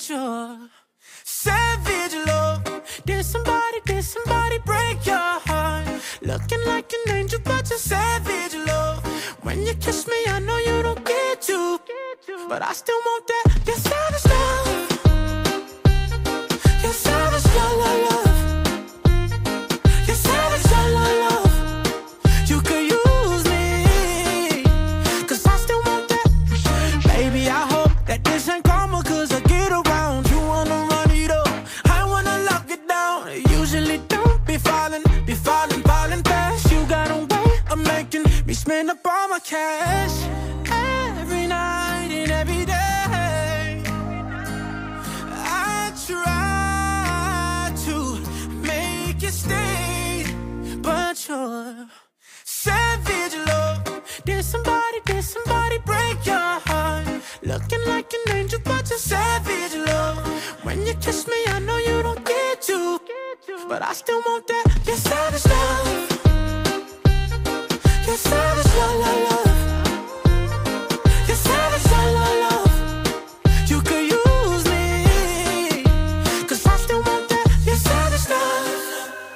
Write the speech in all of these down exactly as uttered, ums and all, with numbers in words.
but you're savage love. Did somebody, did somebody break your heart? Looking like an angel, but you're savage love. When you kiss me, I know you don't get to, but I still want that. You're savage love. You're savage love, love, love. You're savage love, love, love. You could use me, cause I still want that. Baby, I hope that this ain't karma, cause I get around. You wanna run it up, I wanna lock it down. Usually don't be falling, be falling, falling fast. You got a way of making me spend up all my cash. Every night and every day I try to make you stay, but you're savage love. Did somebody, did somebody break your heart? Looking like an angel, but you're savage love. When you kiss me, I know you don't get to, but I still want that. You're savage love. You're savage love, love, love. You're savage love, love, love. You could use me, cause I still want that. You're savage love.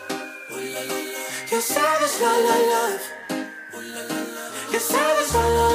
You're savage love, love, love. You're savage love, love.